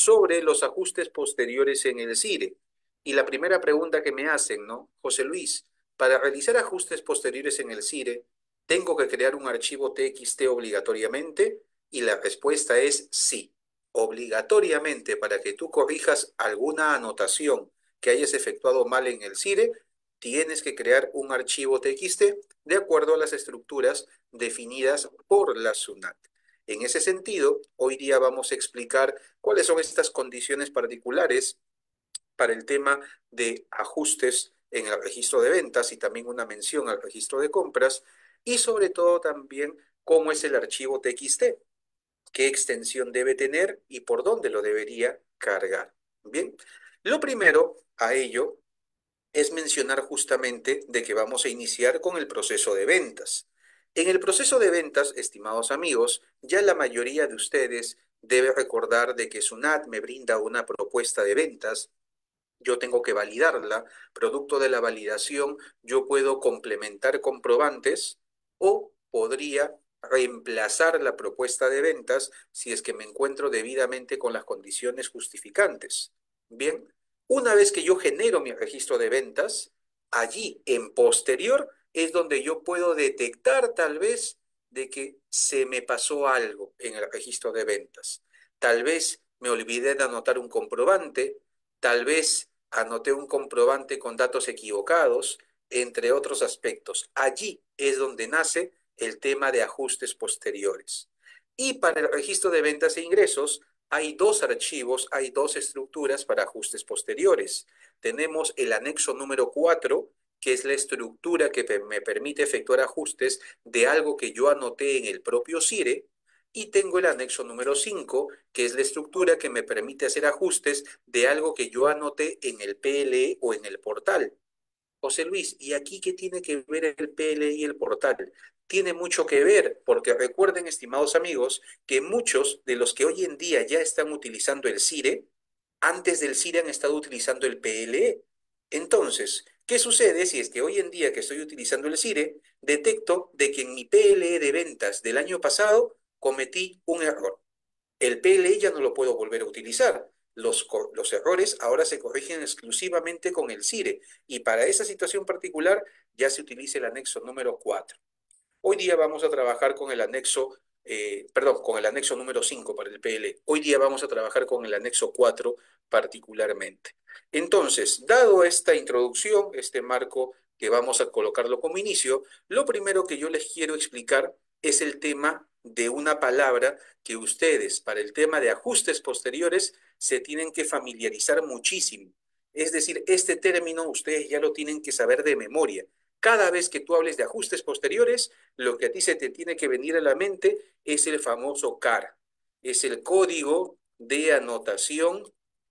sobre los ajustes posteriores en el CIRE. Y la primera pregunta que me hacen, ¿no? José Luis, para realizar ajustes posteriores en el CIRE, ¿tengo que crear un archivo TXT obligatoriamente? Y la respuesta es sí. Obligatoriamente, para que tú corrijas alguna anotación que hayas efectuado mal en el CIRE, tienes que crear un archivo TXT de acuerdo a las estructuras definidas por la SUNAT. En ese sentido, hoy día vamos a explicar cuáles son estas condiciones particulares para el tema de ajustes en el registro de ventas y también una mención al registro de compras y sobre todo también cómo es el archivo TXT, qué extensión debe tener y por dónde lo debería cargar. Bien, lo primero a ello es mencionar justamente de que vamos a iniciar con el proceso de ventas. En el proceso de ventas, estimados amigos, ya la mayoría de ustedes debe recordar de que SUNAT me brinda una propuesta de ventas, yo tengo que validarla, producto de la validación yo puedo complementar comprobantes o podría reemplazar la propuesta de ventas si es que me encuentro debidamente con las condiciones justificantes. Bien, una vez que yo genero mi registro de ventas, allí en posterior es donde yo puedo detectar tal vez de que se me pasó algo en el registro de ventas. Tal vez me olvidé de anotar un comprobante, tal vez anoté un comprobante con datos equivocados, entre otros aspectos. Allí es donde nace el tema de ajustes posteriores. Y para el registro de ventas e ingresos, hay dos archivos, hay dos estructuras para ajustes posteriores. Tenemos el anexo número 4, que es la estructura que me permite efectuar ajustes de algo que yo anoté en el propio CIRE, y tengo el anexo número 5, que es la estructura que me permite hacer ajustes de algo que yo anoté en el PLE o en el portal. José Luis, ¿y aquí qué tiene que ver el PLE y el portal? Tiene mucho que ver, porque recuerden, estimados amigos, que muchos de los que hoy en día ya están utilizando el CIRE, antes del CIRE han estado utilizando el PLE. Entonces, ¿qué sucede si es que hoy en día que estoy utilizando el CIRE, detecto de que en mi PLE de ventas del año pasado cometí un error? El PLE ya no lo puedo volver a utilizar. Los errores ahora se corrigen exclusivamente con el CIRE y para esa situación particular ya se utiliza el anexo número 4. Hoy día vamos a trabajar con el anexo, con el anexo número 5 para el PL. Hoy día vamos a trabajar con el anexo 4 particularmente. Entonces, dado esta introducción, este marco que vamos a colocarlo como inicio, lo primero que yo les quiero explicar es el tema de una palabra que ustedes, para el tema de ajustes posteriores, se tienen que familiarizar muchísimo. Es decir, este término ustedes ya lo tienen que saber de memoria. Cada vez que tú hables de ajustes posteriores, lo que a ti se te tiene que venir a la mente es el famoso CAR. Es el código de anotación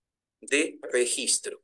de registro.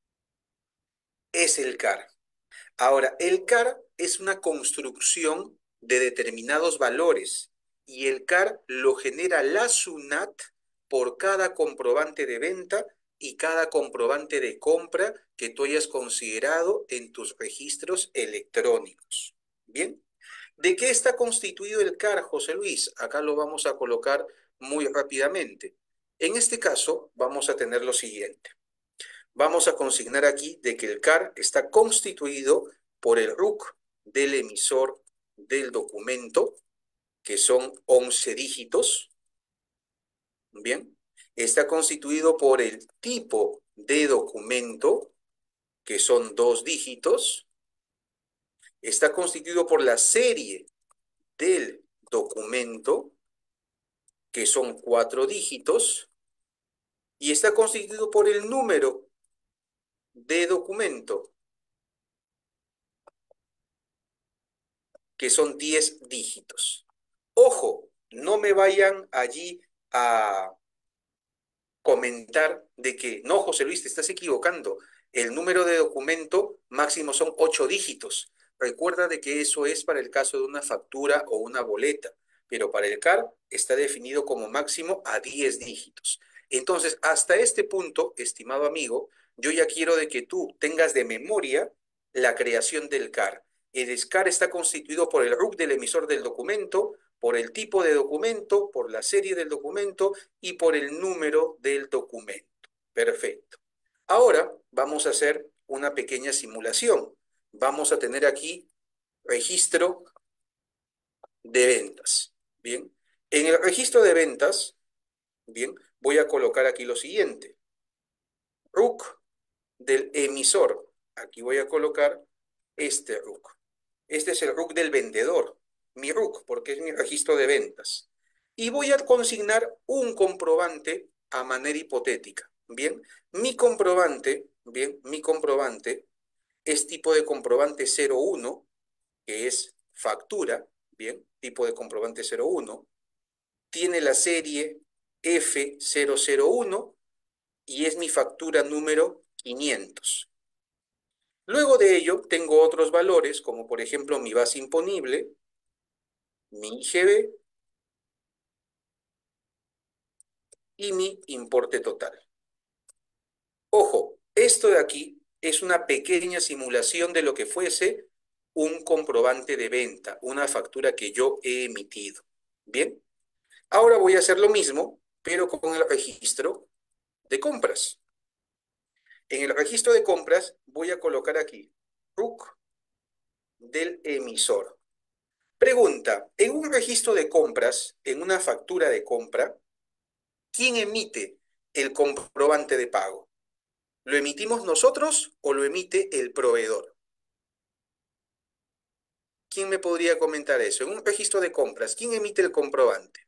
Es el CAR. Ahora, el CAR es una construcción de determinados valores y el CAR lo genera la SUNAT por cada comprobante de venta y cada comprobante de compra que tú hayas considerado en tus registros electrónicos. ¿Bien? ¿De qué está constituido el CAR, José Luis? Acá lo vamos a colocar muy rápidamente. En este caso, vamos a tener lo siguiente. Vamos a consignar aquí de que el CAR está constituido por el RUC del emisor del documento, que son 11 dígitos, ¿bien? Está constituido por el tipo de documento, que son 2 dígitos. Está constituido por la serie del documento, que son 4 dígitos, y está constituido por el número de documento, que son 10 dígitos. Ojo, no me vayan allí a comentar de que, no, José Luis, te estás equivocando. El número de documento máximo son 8 dígitos. Recuerda de que eso es para el caso de una factura o una boleta, pero para el CAR está definido como máximo a 10 dígitos. Entonces, hasta este punto, estimado amigo, yo ya quiero de que tú tengas de memoria la creación del CAR. El CAR está constituido por el RUC del emisor del documento, por el tipo de documento, por la serie del documento y por el número del documento. Perfecto. Ahora vamos a hacer una pequeña simulación. Vamos a tener aquí registro de ventas. Bien. En el registro de ventas, bien, voy a colocar aquí lo siguiente. RUC del emisor. Aquí voy a colocar este RUC. Este es el RUC del vendedor. Mi RUC, porque es mi registro de ventas. Y voy a consignar un comprobante a manera hipotética. Bien, mi comprobante es tipo de comprobante 01, que es factura, bien, tipo de comprobante 01, tiene la serie F001 y es mi factura número 500. Luego de ello, tengo otros valores, como por ejemplo mi base imponible, mi IGB y mi importe total. Ojo, esto de aquí es una pequeña simulación de lo que fuese un comprobante de venta, una factura que yo he emitido. Bien, ahora voy a hacer lo mismo, pero con el registro de compras. En el registro de compras voy a colocar aquí RUC del emisor. Pregunta, en un registro de compras, en una factura de compra, ¿quién emite el comprobante de pago? ¿Lo emitimos nosotros o lo emite el proveedor? ¿Quién me podría comentar eso? En un registro de compras, ¿quién emite el comprobante?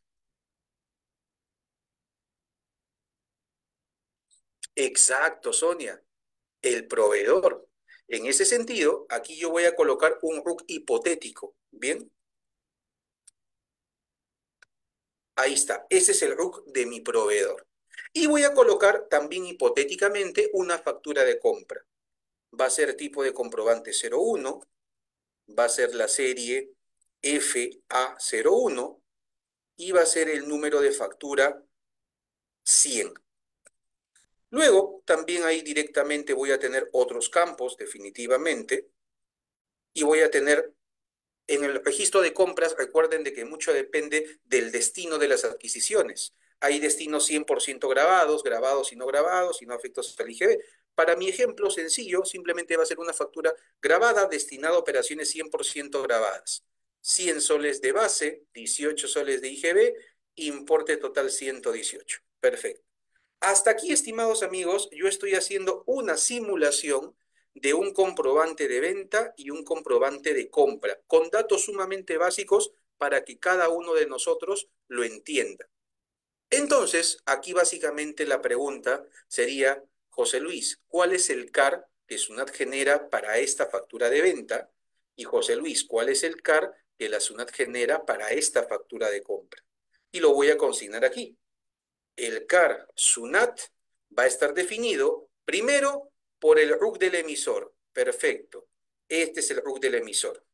Exacto, Sonia, el proveedor. En ese sentido, aquí yo voy a colocar un RUC hipotético. ¿Bien? Ahí está, ese es el RUC de mi proveedor. Y voy a colocar también hipotéticamente una factura de compra. Va a ser tipo de comprobante 01, va a ser la serie FA01 y va a ser el número de factura 100. Luego, también ahí directamente voy a tener otros campos, definitivamente, y voy a tener en el registro de compras, recuerden de que mucho depende del destino de las adquisiciones. Hay destinos 100% grabados, grabados y no grabados, y no afectos al IGB. Para mi ejemplo sencillo, simplemente va a ser una factura grabada destinada a operaciones 100% grabadas. 100 soles de base, 18 soles de IGB, importe total 118. Perfecto. Hasta aquí, estimados amigos, yo estoy haciendo una simulación de un comprobante de venta y un comprobante de compra, con datos sumamente básicos para que cada uno de nosotros lo entienda. Entonces, aquí básicamente la pregunta sería, José Luis, ¿cuál es el CAR que SUNAT genera para esta factura de venta? Y José Luis, ¿cuál es el CAR que la SUNAT genera para esta factura de compra? Y lo voy a consignar aquí. El CAR SUNAT va a estar definido primero por el RUC del emisor. Perfecto. Este es el RUC del emisor.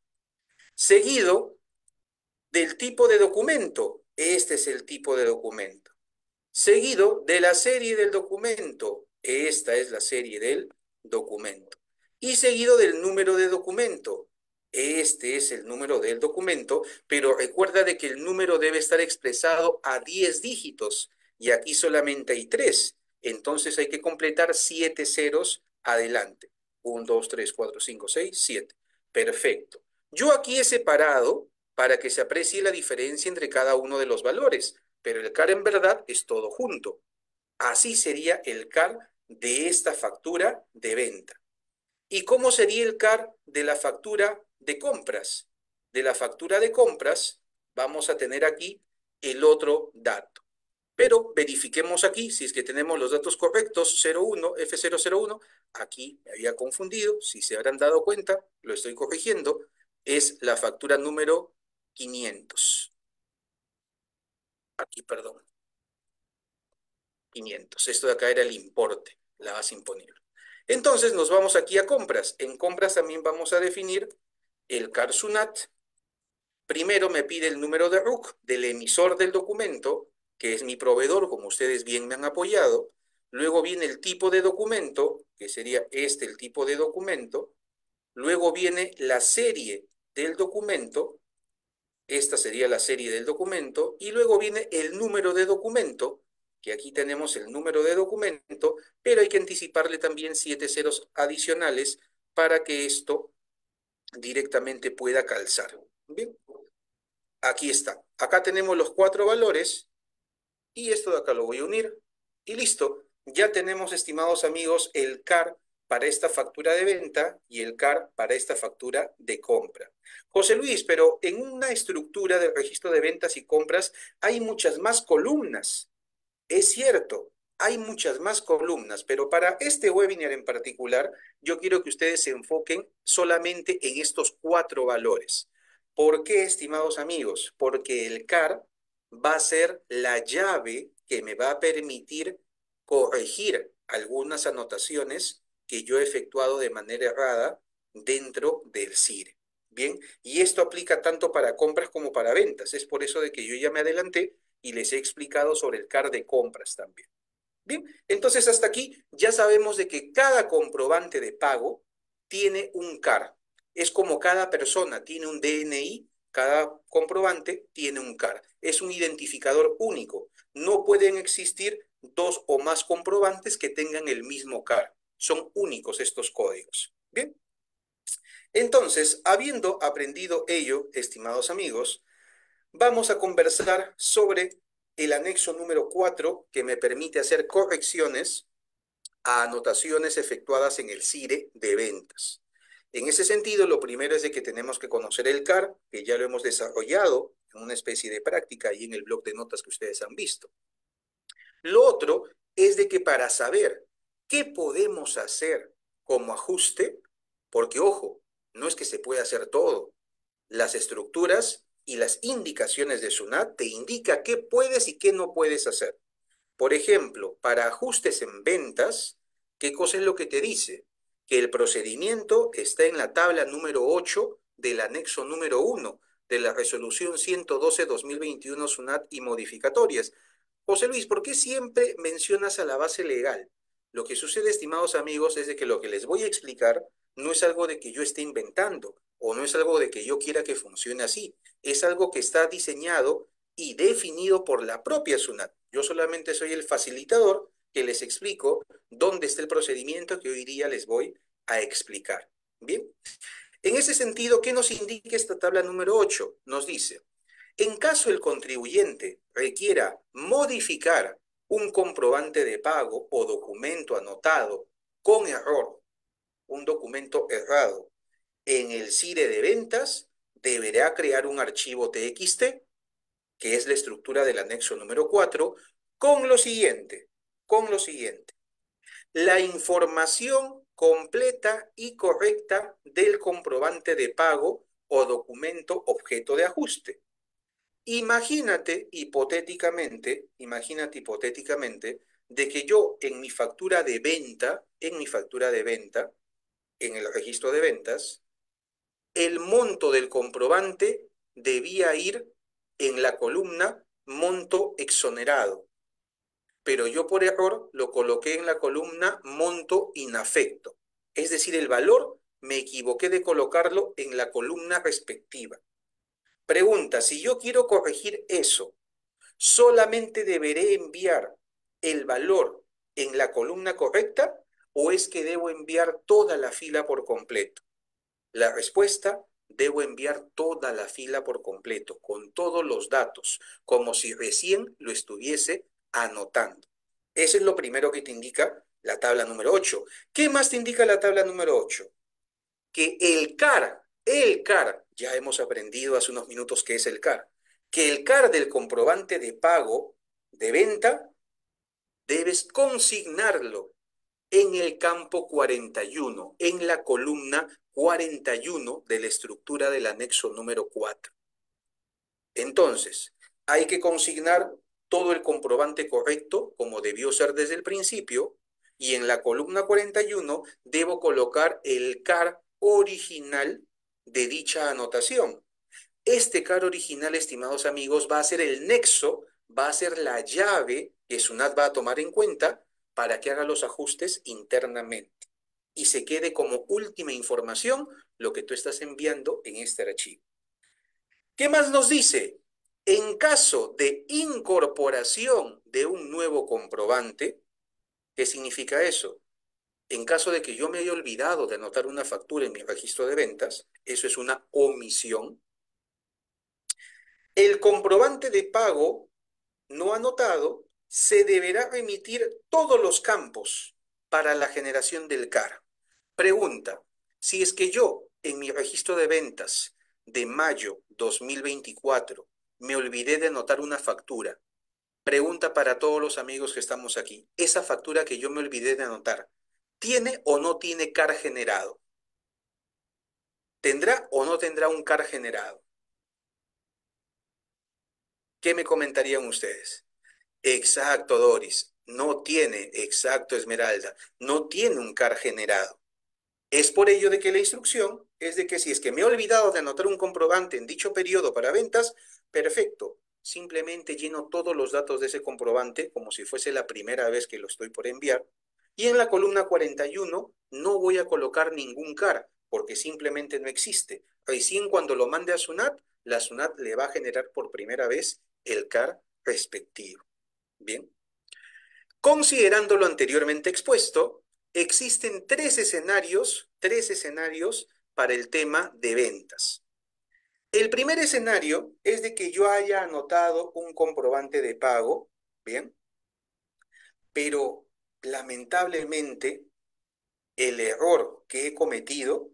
Seguido del tipo de documento. Este es el tipo de documento. Seguido de la serie del documento. Esta es la serie del documento. Y seguido del número de documento. Este es el número del documento, pero recuerda de que el número debe estar expresado a 10 dígitos y aquí solamente hay 3. Entonces hay que completar 7 ceros adelante. 1, 2, 3, 4, 5, 6, 7. Perfecto. Yo aquí he separado para que se aprecie la diferencia entre cada uno de los valores, pero el CAR en verdad es todo junto. Así sería el CAR de esta factura de venta. ¿Y cómo sería el CAR de la factura de compras? De la factura de compras vamos a tener aquí el otro dato. Pero verifiquemos aquí si es que tenemos los datos correctos, 01, F001. Aquí me había confundido, si se habrán dado cuenta, lo estoy corrigiendo. Es la factura número 500. Aquí, perdón, 500. Esto de acá era el importe, la base imponible. Entonces nos vamos aquí a compras. En compras también vamos a definir el CAR SUNAT. Primero me pide el número de RUC del emisor del documento, que es mi proveedor, como ustedes bien me han apoyado. Luego viene el tipo de documento, que sería este el tipo de documento. Luego viene la serie del documento. Esta sería la serie del documento y luego viene el número de documento, que aquí tenemos el número de documento, pero hay que anticiparle también 7 ceros adicionales para que esto directamente pueda calzar. Bien, aquí está. Acá tenemos los 4 valores y esto de acá lo voy a unir y listo. Ya tenemos, estimados amigos, el CAR para esta factura de venta y el CAR para esta factura de compra. José Luis, pero en una estructura del registro de ventas y compras hay muchas más columnas. Es cierto, hay muchas más columnas, pero para este webinar en particular, yo quiero que ustedes se enfoquen solamente en estos 4 valores. ¿Por qué, estimados amigos? Porque el CAR va a ser la llave que me va a permitir corregir algunas anotaciones que yo he efectuado de manera errada dentro del CIRE. Bien, y esto aplica tanto para compras como para ventas. Es por eso de que yo ya me adelanté y les he explicado sobre el CAR de compras también. Bien, entonces hasta aquí ya sabemos de que cada comprobante de pago tiene un CAR. Es como cada persona tiene un DNI, cada comprobante tiene un CAR. Es un identificador único. No pueden existir 2 o más comprobantes que tengan el mismo CAR. Son únicos estos códigos. Bien, entonces, habiendo aprendido ello, estimados amigos, vamos a conversar sobre el anexo número 4 que me permite hacer correcciones a anotaciones efectuadas en el CIRE de ventas. En ese sentido, lo primero es de que tenemos que conocer el CAR, que ya lo hemos desarrollado en una especie de práctica y en el blog de notas que ustedes han visto. Lo otro es de que para saber qué podemos hacer como ajuste, porque ojo, no es que se pueda hacer todo, las estructuras y las indicaciones de SUNAT te indica qué puedes y qué no puedes hacer. Por ejemplo, para ajustes en ventas, ¿qué cosa es lo que te dice? Que el procedimiento está en la tabla número 8 del anexo número 1 de la resolución 112-2021 SUNAT y modificatorias. José Luis, ¿por qué siempre mencionas a la base legal? Lo que sucede, estimados amigos, es de que lo que les voy a explicar no es algo de que yo esté inventando o no es algo de que yo quiera que funcione así. Es algo que está diseñado y definido por la propia SUNAT. Yo solamente soy el facilitador que les explico dónde está el procedimiento que hoy día les voy a explicar. Bien, en ese sentido, ¿qué nos indica esta tabla número 8? Nos dice, en caso el contribuyente requiera modificar un comprobante de pago o documento anotado con error, un documento errado, en el CIRE de ventas, deberá crear un archivo TXT, que es la estructura del anexo número 4, con lo siguiente, la información completa y correcta del comprobante de pago o documento objeto de ajuste. Imagínate hipotéticamente, de que yo en mi factura de venta, en el registro de ventas, el monto del comprobante debía ir en la columna monto exonerado, pero yo por error lo coloqué en la columna monto inafecto. Es decir, el valor me equivoqué de colocarlo en la columna respectiva. Pregunta, si yo quiero corregir eso, ¿solamente deberé enviar el valor en la columna correcta o es que debo enviar toda la fila por completo? La respuesta, debo enviar toda la fila por completo, con todos los datos, como si recién lo estuviese anotando. Eso es lo primero que te indica la tabla número 8. ¿Qué más te indica la tabla número 8? Que el CAR, ya hemos aprendido hace unos minutos qué es el CAR, que el CAR del comprobante de pago de venta debes consignarlo en el campo 41, en la columna 41 de la estructura del anexo número 4. Entonces, hay que consignar todo el comprobante correcto, como debió ser desde el principio, y en la columna 41 debo colocar el CAR original de dicha anotación. Este CAR original, estimados amigos, va a ser el nexo, va a ser la llave que SUNAT va a tomar en cuenta para que haga los ajustes internamente y se quede como última información lo que tú estás enviando en este archivo. ¿Qué más nos dice? En caso de incorporación de un nuevo comprobante, ¿qué significa eso? En caso de que yo me haya olvidado de anotar una factura en mi registro de ventas, eso es una omisión. El comprobante de pago no anotado se deberá remitir todos los campos para la generación del CAR. Pregunta, si es que yo en mi registro de ventas de mayo 2024 me olvidé de anotar una factura. Pregunta para todos los amigos que estamos aquí. ¿Esa factura que yo me olvidé de anotar, tiene o no tiene CAR generado? ¿Tendrá o no tendrá un CAR generado? ¿Qué me comentarían ustedes? Exacto, Doris. No tiene, exacto, Esmeralda. No tiene un CAR generado. Es por ello de que la instrucción es de que si es que me he olvidado de anotar un comprobante en dicho periodo para ventas, perfecto. Simplemente lleno todos los datos de ese comprobante como si fuese la primera vez que lo estoy por enviar. Y en la columna 41 no voy a colocar ningún CAR porque simplemente no existe. Recién cuando lo mande a SUNAT, la SUNAT le va a generar por primera vez el CAR respectivo. Bien. Considerando lo anteriormente expuesto, existen tres escenarios para el tema de ventas. El primer escenario es de que yo haya anotado un comprobante de pago, ¿bien? Pero lamentablemente el error que he cometido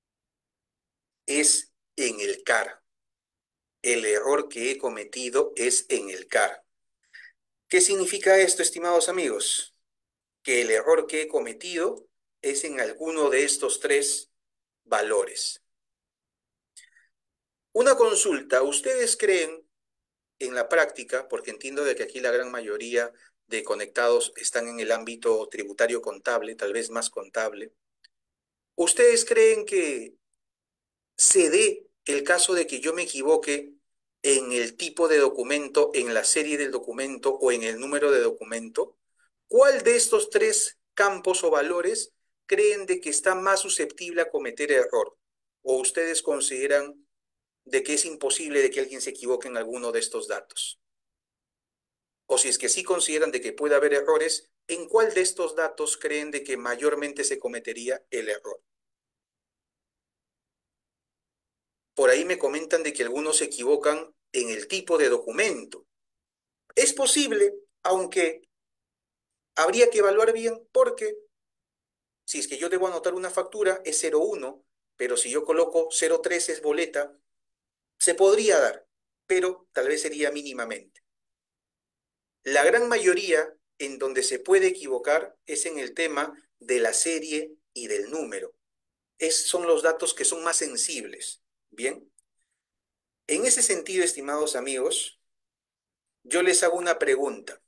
es en el CAR. El error que he cometido es en el CAR. ¿Qué significa esto, estimados amigos? Que el error que he cometido es en alguno de estos tres valores. Una consulta, ¿ustedes creen en la práctica, porque entiendo de que aquí la gran mayoría de conectados están en el ámbito tributario contable, tal vez más contable, ¿ustedes creen que se dé el caso de que yo me equivoque en el tipo de documento, en la serie del documento o en el número de documento? ¿Cuál de estos tres campos o valores creen de que está más susceptible a cometer error? ¿O ustedes consideran de que es imposible de que alguien se equivoque en alguno de estos datos? O si es que sí consideran de que puede haber errores, ¿en cuál de estos datos creen de que mayormente se cometería el error? Por ahí me comentan de que algunos se equivocan en el tipo de documento. Es posible, aunque habría que evaluar bien porque si es que yo debo anotar una factura es 01, pero si yo coloco 03 es boleta, se podría dar, pero tal vez sería mínimamente. La gran mayoría en donde se puede equivocar es en el tema de la serie y del número. Son los datos que son más sensibles. Bien, en ese sentido, estimados amigos, yo les hago una pregunta.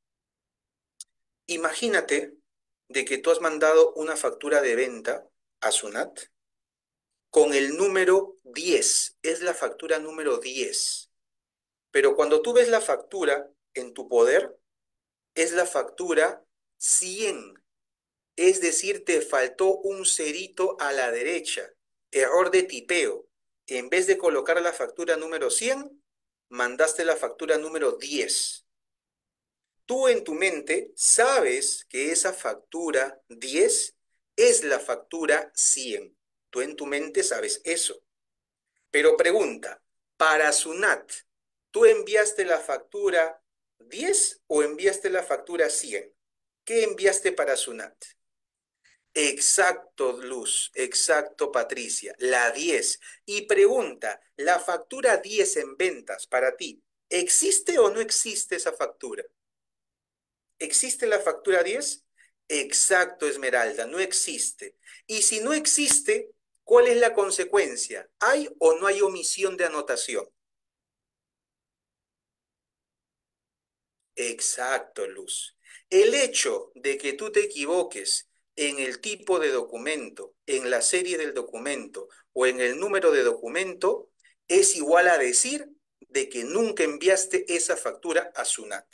Imagínate de que tú has mandado una factura de venta a SUNAT con el número 10, es la factura número 10. Pero cuando tú ves la factura en tu poder, es la factura 100. Es decir, te faltó un cerito a la derecha, error de tipeo. En vez de colocar la factura número 100, mandaste la factura número 10. Tú en tu mente sabes que esa factura 10 es la factura 100. Tú en tu mente sabes eso. Pero pregunta, para SUNAT, ¿tú enviaste la factura 10 o enviaste la factura 100? ¿Qué enviaste para SUNAT? Exacto, Luz, exacto, Patricia, la 10. Y pregunta, ¿la factura 10 en ventas para ti, existe o no existe esa factura? ¿Existe la factura 10? Exacto, Esmeralda, no existe. Y si no existe, ¿cuál es la consecuencia? ¿Hay o no hay omisión de anotación? Exacto, Luz. El hecho de que tú te equivoques en el tipo de documento, en la serie del documento o en el número de documento es igual a decir de que nunca enviaste esa factura a SUNAT.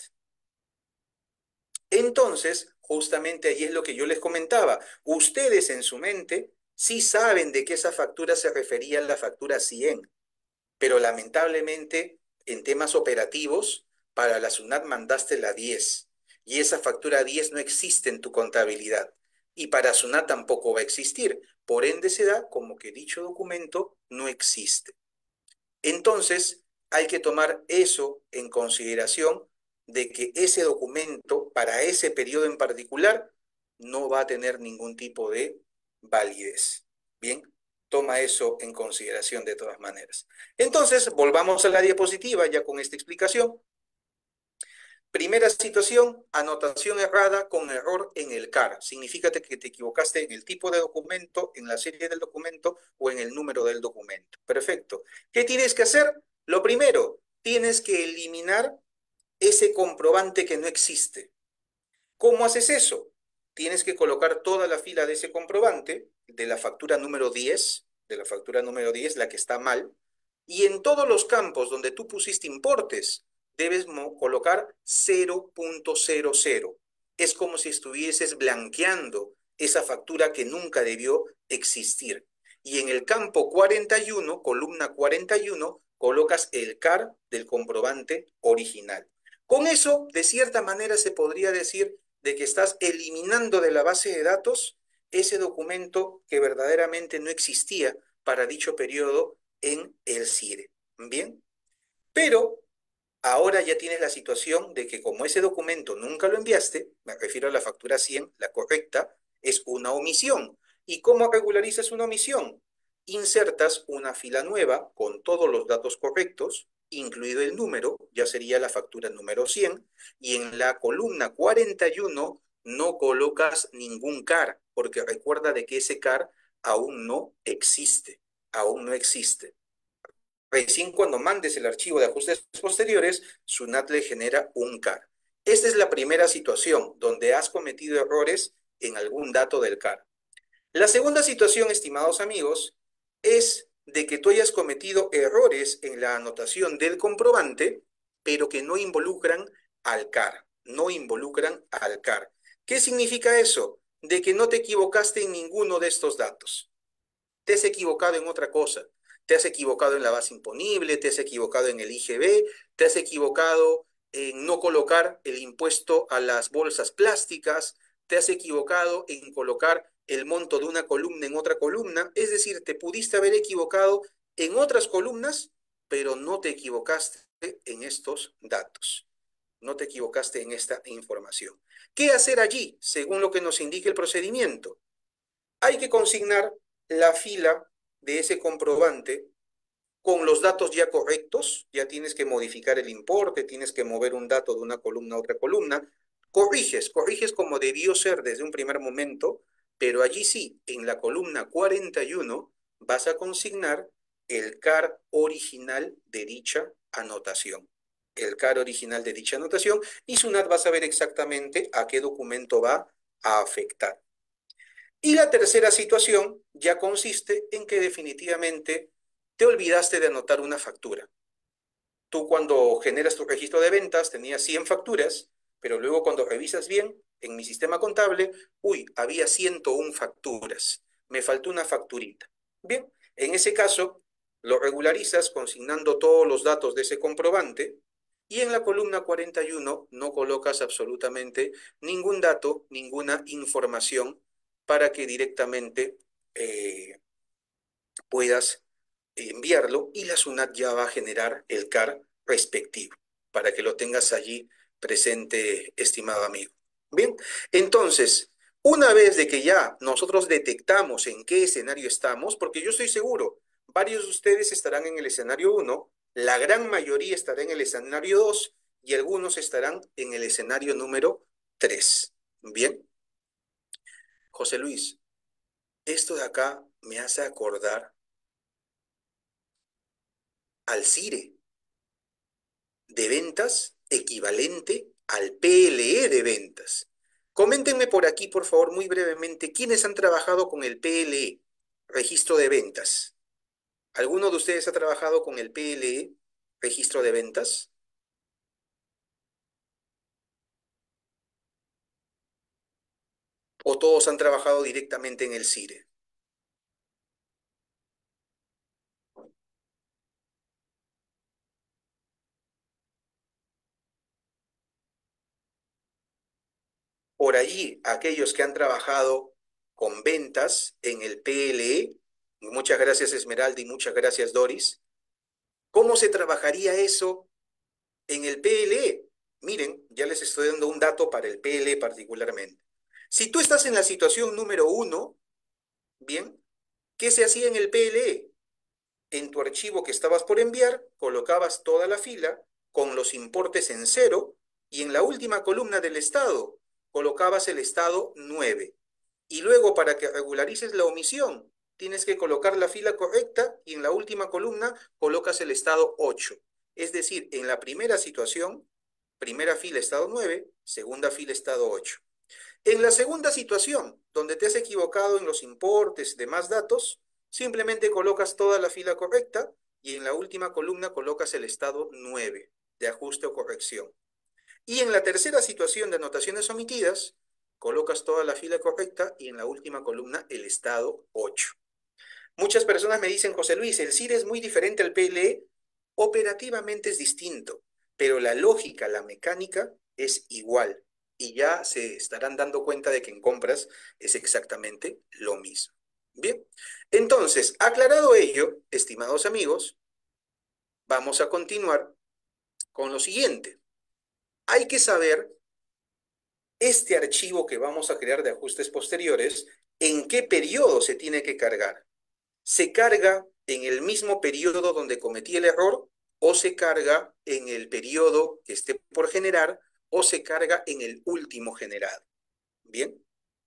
Entonces, justamente ahí es lo que yo les comentaba. Ustedes en su mente sí saben de que esa factura se refería a la factura 100, pero lamentablemente en temas operativos, para la SUNAT mandaste la 10 y esa factura 10 no existe en tu contabilidad y para SUNAT tampoco va a existir. Por ende se da como que dicho documento no existe. Entonces, hay que tomar eso en consideración de que ese documento, para ese periodo en particular, no va a tener ningún tipo de validez. Bien, toma eso en consideración de todas maneras. Entonces, volvamos a la diapositiva ya con esta explicación. Primera situación, anotación errada con error en el CAR. Significa que te equivocaste en el tipo de documento, en la serie del documento o en el número del documento. Perfecto. ¿Qué tienes que hacer? Lo primero, tienes que eliminar ese comprobante que no existe. ¿Cómo haces eso? Tienes que colocar toda la fila de ese comprobante, de la factura número 10, de la factura número 10, la que está mal, y en todos los campos donde tú pusiste importes, debes colocar 0.00. Es como si estuvieses blanqueando esa factura que nunca debió existir. Y en el campo 41, columna 41, colocas el CAR del comprobante original. Con eso, de cierta manera, se podría decir de que estás eliminando de la base de datos ese documento que verdaderamente no existía para dicho periodo en el CIRE. ¿Bien? Pero ahora ya tienes la situación de que como ese documento nunca lo enviaste, me refiero a la factura 100, la correcta, es una omisión. ¿Y cómo regularizas una omisión? Insertas una fila nueva con todos los datos correctos, incluido el número, ya sería la factura número 100, y en la columna 41 no colocas ningún CAR, porque recuerda de que ese CAR aún no existe, aún no existe. Recién cuando mandes el archivo de ajustes posteriores, SUNAT le genera un CAR. Esta es la primera situación donde has cometido errores en algún dato del CAR. La segunda situación, estimados amigos, es de que tú hayas cometido errores en la anotación del comprobante, pero que no involucran al CAR, no involucran al CAR. ¿Qué significa eso? De que no te equivocaste en ninguno de estos datos. Te has equivocado en otra cosa. Te has equivocado en la base imponible, te has equivocado en el IGB, te has equivocado en no colocar el impuesto a las bolsas plásticas, te has equivocado en colocar el monto de una columna en otra columna. Es decir, te pudiste haber equivocado en otras columnas, pero no te equivocaste en estos datos. No te equivocaste en esta información. ¿Qué hacer allí, según lo que nos indique el procedimiento? Hay que consignar la fila de ese comprobante con los datos ya correctos, ya tienes que modificar el importe, tienes que mover un dato de una columna a otra columna, corriges como debió ser desde un primer momento, pero allí sí, en la columna 41 vas a consignar el CAR original de dicha anotación. El CAR original de dicha anotación y SUNAT va a saber exactamente a qué documento va a afectar. Y la tercera situación ya consiste en que definitivamente te olvidaste de anotar una factura. Tú cuando generas tu registro de ventas tenías 100 facturas, pero luego cuando revisas bien en mi sistema contable, uy, había 101 facturas. Me faltó una facturita. Bien, en ese caso lo regularizas consignando todos los datos de ese comprobante y en la columna 41 no colocas absolutamente ningún dato, ninguna información para que directamente eh, puedas enviarlo y la SUNAT ya va a generar el CAR respectivo para que lo tengas allí presente, estimado amigo. Bien, entonces, una vez de que ya nosotros detectamos en qué escenario estamos, porque yo estoy seguro, varios de ustedes estarán en el escenario 1, la gran mayoría estará en el escenario 2 y algunos estarán en el escenario número 3. Bien, José Luis, esto de acá me hace acordar al CIRE de ventas equivalente al PLE de ventas. Coméntenme por aquí, por favor, muy brevemente, ¿quiénes han trabajado con el PLE, registro de ventas? ¿Alguno de ustedes ha trabajado con el PLE, registro de ventas? ¿O todos han trabajado directamente en el CIRE? allí aquellos que han trabajado con ventas en el PLE. Muchas gracias Esmeralda y muchas gracias Doris. ¿Cómo se trabajaría eso en el PLE? Miren, ya les estoy dando un dato para el PLE particularmente. Si tú estás en la situación número 1, bien, ¿qué se hacía en el PLE? En tu archivo que estabas por enviar, colocabas toda la fila con los importes en cero y en la última columna del estado colocabas el estado 9. Y luego para que regularices la omisión, tienes que colocar la fila correcta y en la última columna colocas el estado 8. Es decir, en la primera situación, primera fila estado 9, segunda fila estado 8. En la segunda situación, donde te has equivocado en los importes de más datos, simplemente colocas toda la fila correcta y en la última columna colocas el estado 9 de ajuste o corrección. Y en la tercera situación de anotaciones omitidas, colocas toda la fila correcta y en la última columna el estado 8. Muchas personas me dicen, José Luis, el CIR es muy diferente al PLE. Operativamente es distinto, pero la lógica, la mecánica es igual. Y ya se estarán dando cuenta de que en compras es exactamente lo mismo. Bien, entonces, aclarado ello, estimados amigos, vamos a continuar con lo siguiente. Hay que saber este archivo que vamos a crear de ajustes posteriores, en qué periodo se tiene que cargar. ¿Se carga en el mismo periodo donde cometí el error o se carga en el periodo que esté por generar o se carga en el último generado? Bien.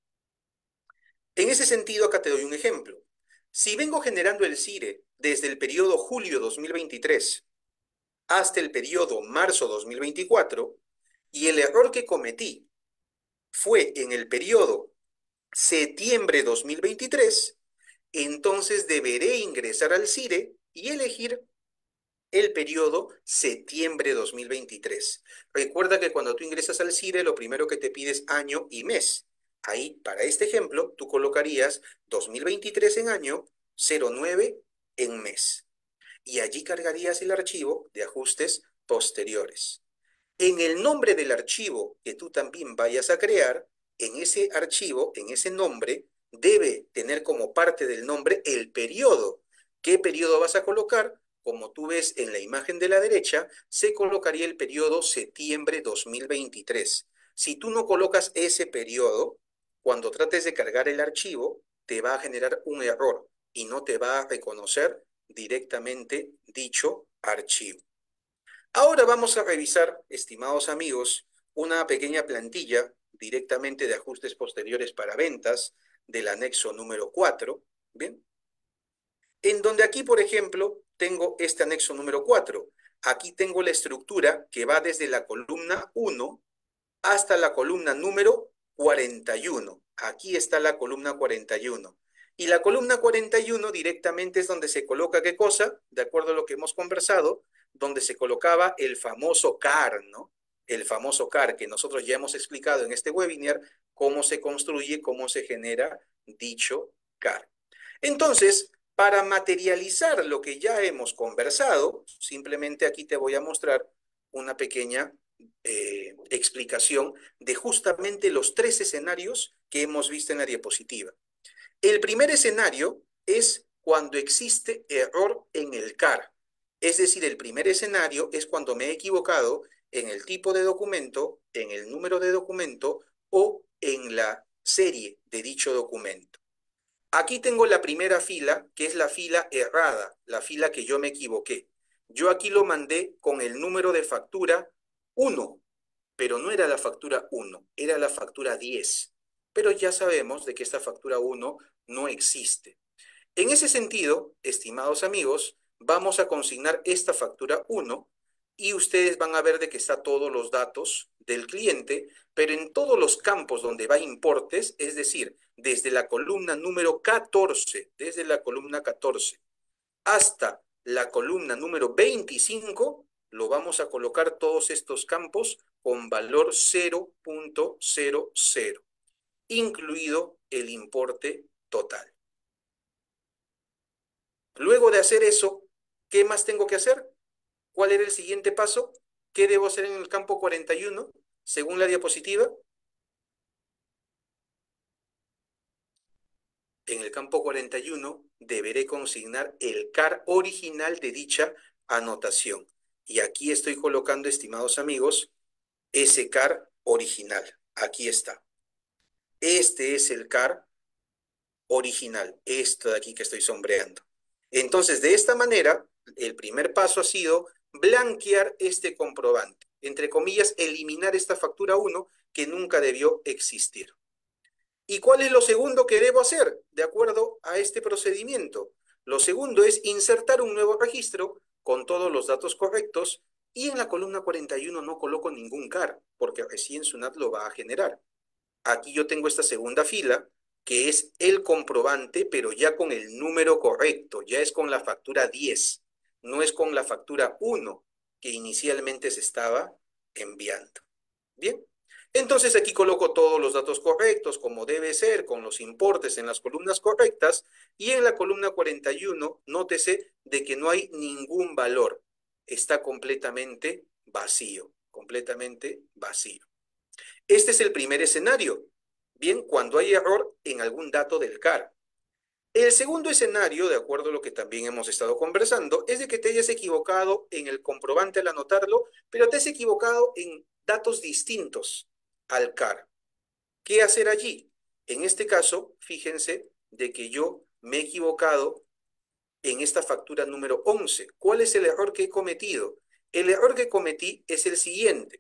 En ese sentido, acá te doy un ejemplo. Si vengo generando el CIRE desde el periodo julio 2023 hasta el periodo marzo 2024 y el error que cometí fue en el periodo septiembre 2023, entonces deberé ingresar al CIRE y elegir el periodo septiembre 2023. Recuerda que cuando tú ingresas al CIRE, lo primero que te pide es año y mes. Ahí, para este ejemplo, tú colocarías 2023 en año, 09 en mes. Y allí cargarías el archivo de ajustes posteriores. En el nombre del archivo que tú también vayas a crear, en ese archivo, en ese nombre, debe tener como parte del nombre el periodo. ¿Qué periodo vas a colocar? Como tú ves en la imagen de la derecha, se colocaría el periodo septiembre 2023. Si tú no colocas ese periodo, cuando trates de cargar el archivo, te va a generar un error y no te va a reconocer directamente dicho archivo. Ahora vamos a revisar, estimados amigos, una pequeña plantilla directamente de ajustes posteriores para ventas del anexo número 4, ¿bien? En donde aquí, por ejemplo, tengo este anexo número 4. Aquí tengo la estructura que va desde la columna 1 hasta la columna número 41. Aquí está la columna 41. Y la columna 41 directamente es donde se coloca ¿qué cosa? De acuerdo a lo que hemos conversado, donde se colocaba el famoso CAR, ¿no? El famoso CAR que nosotros ya hemos explicado en este webinar, cómo se construye, cómo se genera dicho CAR. Entonces, para materializar lo que ya hemos conversado, simplemente aquí te voy a mostrar una pequeña explicación de justamente los tres escenarios que hemos visto en la diapositiva. El primer escenario es cuando existe error en el CAR. Es decir, el primer escenario es cuando me he equivocado en el tipo de documento, en el número de documento o en la serie de dicho documento. Aquí tengo la primera fila, que es la fila errada, la fila que yo me equivoqué. Yo aquí lo mandé con el número de factura 1, pero no era la factura 1, era la factura 10. Pero ya sabemos de que esta factura 1 no existe. En ese sentido, estimados amigos, vamos a consignar esta factura 1 y ustedes van a ver de que está todos los datos del cliente, pero en todos los campos donde va importes, es decir, desde la columna número 14, desde la columna 14 hasta la columna número 25, lo vamos a colocar todos estos campos con valor 0.00, incluido el importe total. Luego de hacer eso, ¿qué más tengo que hacer? ¿Cuál era el siguiente paso? ¿Qué debo hacer en el campo 41, según la diapositiva? en el campo 41 deberé consignar el CAR original de dicha anotación. Y aquí estoy colocando, estimados amigos, ese CAR original. Aquí está. Este es el CAR original, esto de aquí que estoy sombreando. Entonces, de esta manera, el primer paso ha sido blanquear este comprobante. Entre comillas, eliminar esta factura 1 que nunca debió existir. ¿Y cuál es lo segundo que debo hacer de acuerdo a este procedimiento? Lo segundo es insertar un nuevo registro con todos los datos correctos y en la columna 41 no coloco ningún CAR porque recién SUNAT lo va a generar. Aquí yo tengo esta segunda fila que es el comprobante, pero ya con el número correcto, ya es con la factura 10, no es con la factura 1 que inicialmente se estaba enviando. Bien, entonces aquí coloco todos los datos correctos, como debe ser, con los importes en las columnas correctas, y en la columna 41, nótese de que no hay ningún valor, está completamente vacío, completamente vacío. Este es el primer escenario, bien, cuando hay error en algún dato del CAR. El segundo escenario, de acuerdo a lo que también hemos estado conversando, es de que te hayas equivocado en el comprobante al anotarlo, pero te has equivocado en datos distintos al CAR. ¿Qué hacer allí? En este caso, fíjense de que yo me he equivocado en esta factura número 11. ¿Cuál es el error que he cometido? El error que cometí es el siguiente.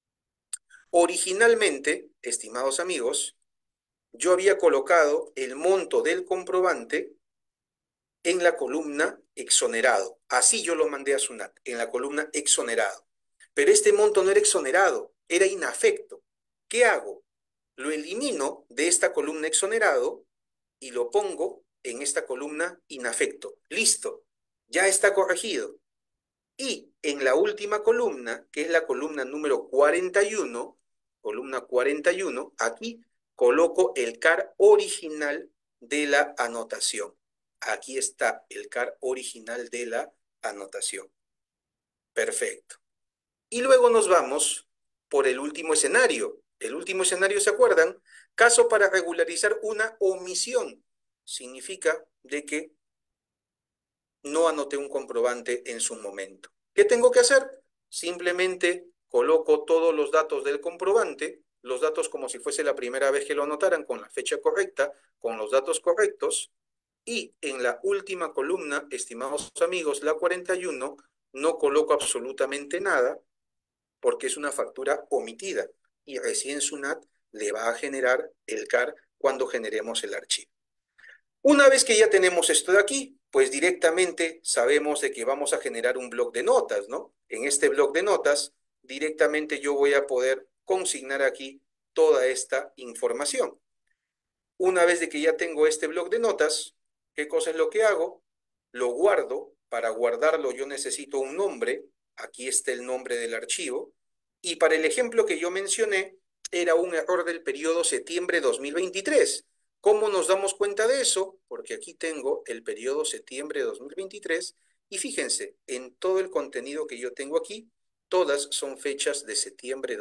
Originalmente, estimados amigos, yo había colocado el monto del comprobante en la columna exonerado. Así yo lo mandé a SUNAT, en la columna exonerado. Pero este monto no era exonerado, era inafecto. ¿Qué hago? Lo elimino de esta columna exonerado y lo pongo en esta columna inafecto. Listo, ya está corregido. Y en la última columna, que es la columna número 41, columna 41, aquí coloco el CAR original de la anotación. Aquí está el CAR original de la anotación. Perfecto. Y luego nos vamos por el último escenario. El último escenario, ¿se acuerdan? Caso para regularizar una omisión. Significa de que no anoté un comprobante en su momento. ¿Qué tengo que hacer? Simplemente coloco todos los datos del comprobante, los datos como si fuese la primera vez que lo anotaran, con la fecha correcta, con los datos correctos, y en la última columna, estimados amigos, la 41, no coloco absolutamente nada porque es una factura omitida y recién SUNAT le va a generar el CAR cuando generemos el archivo. Una vez que ya tenemos esto de aquí, pues directamente sabemos de que vamos a generar un bloc de notas, ¿no? En este bloc de notas, directamente yo voy a poder consignar aquí toda esta información. Una vez de que ya tengo este bloc de notas, ¿qué cosa es lo que hago? Lo guardo. Para guardarlo yo necesito un nombre. Aquí está el nombre del archivo. Y para el ejemplo que yo mencioné, era un error del periodo septiembre 2023. ¿Cómo nos damos cuenta de eso? Porque aquí tengo el periodo septiembre 2023 y fíjense, en todo el contenido que yo tengo aquí, todas son fechas de septiembre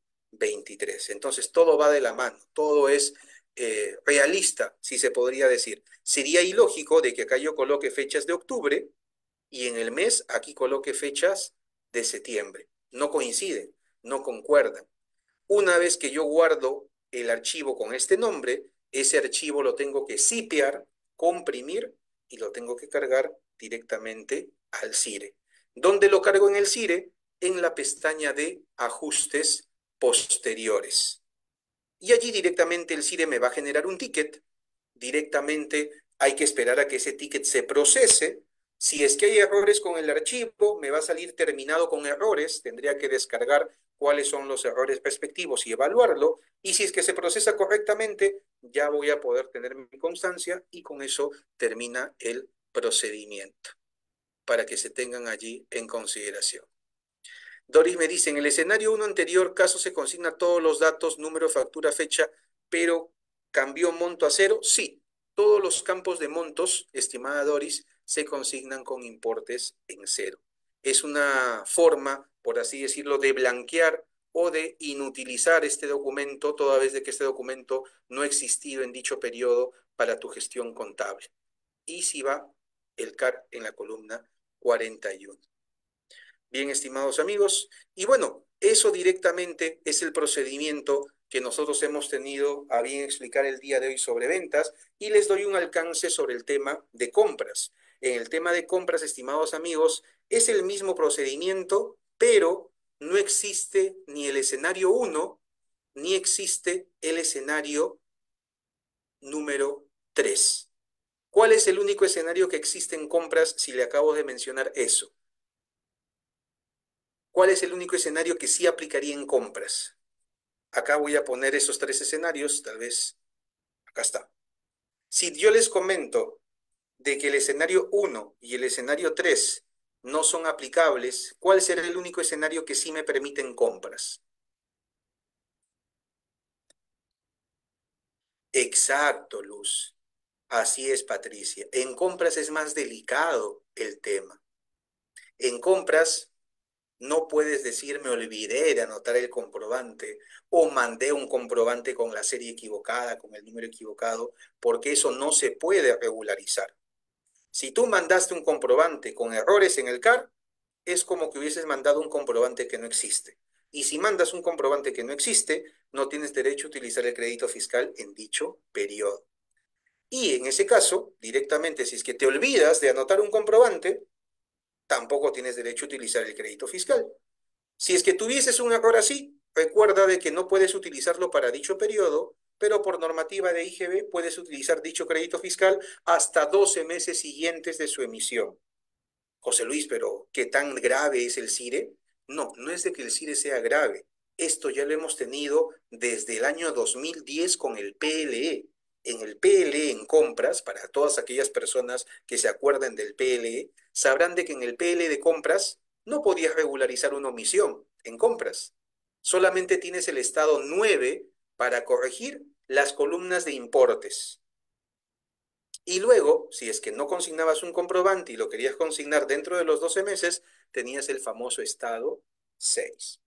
2023. Entonces, todo va de la mano, todo es realista, si se podría decir. Sería ilógico de que acá yo coloque fechas de octubre y en el mes aquí coloque fechas de septiembre. No coinciden, no concuerdan. Una vez que yo guardo el archivo con este nombre, ese archivo lo tengo que zipear, comprimir y lo tengo que cargar directamente al CIRE. ¿Dónde lo cargo en el CIRE? En la pestaña de ajustes posteriores. Y allí directamente el CIRE me va a generar un ticket. Directamente hay que esperar a que ese ticket se procese. Si es que hay errores con el archivo, me va a salir terminado con errores. Tendría que descargar cuáles son los errores respectivos y evaluarlo. Y si es que se procesa correctamente, ya voy a poder tener mi constancia y con eso termina el procedimiento para que se tengan allí en consideración. Doris me dice, en el escenario 1 anterior, caso se consigna todos los datos, número, factura, fecha, pero cambió monto a cero. Sí, todos los campos de montos, estimada Doris, se consignan con importes en cero. Es una forma, por así decirlo, de blanquear o de inutilizar este documento toda vez de que este documento no ha existido en dicho periodo para tu gestión contable. Y si va el CAR en la columna 41. Bien, estimados amigos, y bueno, eso directamente es el procedimiento que nosotros hemos tenido a bien explicar el día de hoy sobre ventas y les doy un alcance sobre el tema de compras. En el tema de compras, estimados amigos, es el mismo procedimiento, pero no existe ni el escenario 1 ni existe el escenario número 3. ¿Cuál es el único escenario que existe en compras si le acabo de mencionar eso? ¿Cuál es el único escenario que sí aplicaría en compras? Acá voy a poner esos tres escenarios, tal vez, acá está. Si yo les comento de que el escenario 1 y el escenario 3 no son aplicables, ¿cuál será el único escenario que sí me permiten compras? Exacto, Luz. Así es, Patricia. En compras es más delicado el tema. En compras no puedes decir me olvidé de anotar el comprobante o mandé un comprobante con la serie equivocada, con el número equivocado, porque eso no se puede regularizar. Si tú mandaste un comprobante con errores en el CAR, es como que hubieses mandado un comprobante que no existe. Y si mandas un comprobante que no existe, no tienes derecho a utilizar el crédito fiscal en dicho periodo. Y en ese caso, directamente, si es que te olvidas de anotar un comprobante, tampoco tienes derecho a utilizar el crédito fiscal. Si es que tuvieses un error así, recuerda de que no puedes utilizarlo para dicho periodo, pero por normativa de IGB puedes utilizar dicho crédito fiscal hasta 12 meses siguientes de su emisión. José Luis, pero ¿qué tan grave es el CIRE? No, no es de que el CIRE sea grave. Esto ya lo hemos tenido desde el año 2010 con el PLE. En el PLE en compras, para todas aquellas personas que se acuerdan del PLE, sabrán de que en el PLE de compras no podías regularizar una omisión en compras. Solamente tienes el estado 9 para corregir las columnas de importes. Y luego, si es que no consignabas un comprobante y lo querías consignar dentro de los 12 meses, tenías el famoso estado 6.